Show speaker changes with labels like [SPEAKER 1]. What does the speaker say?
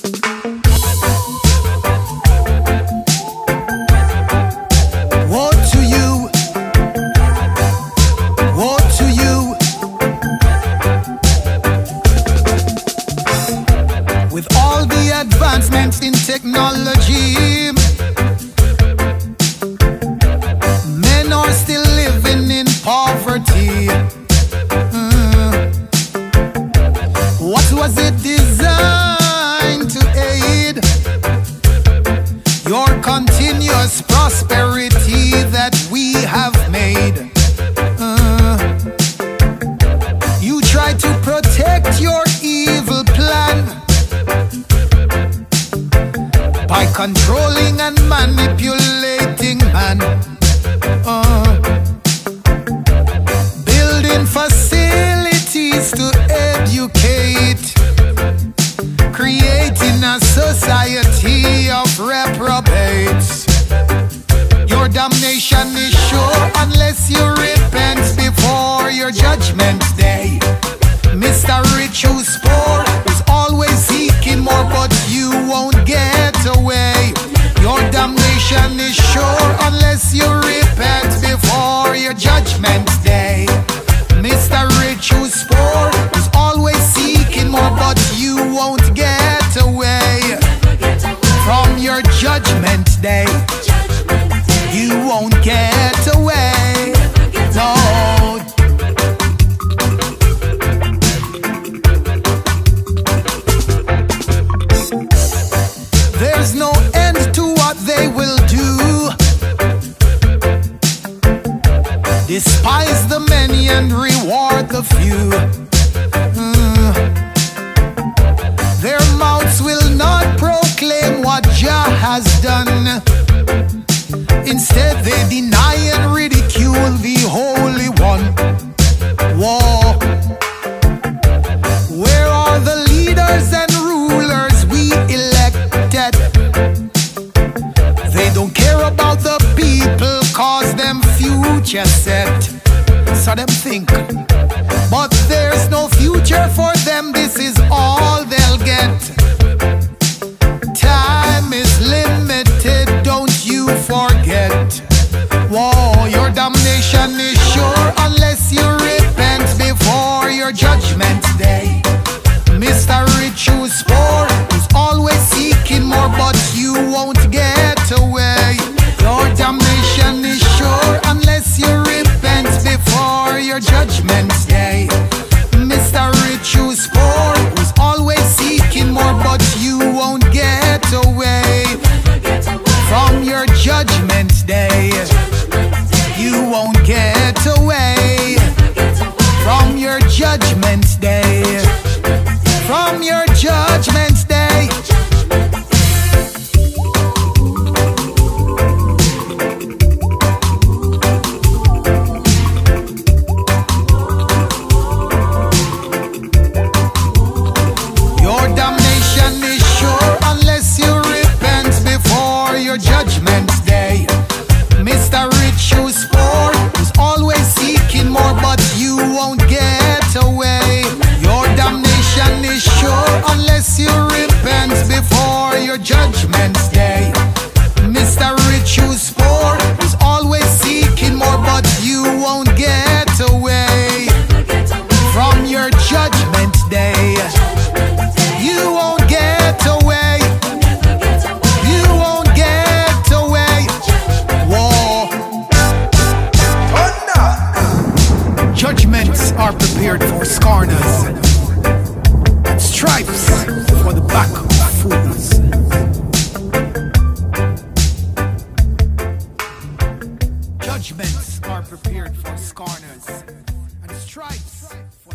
[SPEAKER 1] Woe to you, woe to you. With all the advancements in technology, men are still living in poverty. What was it designed to aid? Your continuous prosperity that we have made. You try to protect your evil plan by controlling and manipulating man. Building facilities to educate, creating a society of reprobates. Your damnation is sure unless you repent before your judgment day. Mr. Rich who's poor is always seeking more, but you won't get away. Your damnation is sure unless you repent before your judgment day. Mr. Rich who's poor is always seeking more, but you won't get away from your judgment day. You won't get away. No. There's no end to what they will do. Despise the many and reward the few. Their mouths will not proclaim what Jah has done. Instead they deny and ridicule the Holy One. War. Where are the leaders and rulers we elected? They don't care about the people, cause them future set. So them think, but there's no future for them, this is all they'll get. Time is limited, don't you forget. Whoa, your damnation is sure unless you repent before your judgment day. Mr. Rich who's poor is always seeking more, but you won't get away. Your damnation is sure unless you repent before your judgment day. Mr. Rich who's poor is always seeking more, but you won't get away from your judgment day. You won't get away from your judgment day. From your judgment day. Your damnation is sure unless you repent before your judgment day. Mr. Rich who's poor is always seeking more, but you won't get away. Your damnation is sure unless you repent before your judgment day. Mr. Rich who's poor is always seeking more, but you won't get away from your judgment day. You won't get away. You won't get away. Whoa. Judgments are prepared for scorners, and stripes for the back of fools. Judgments are prepared for scorners, and stripes for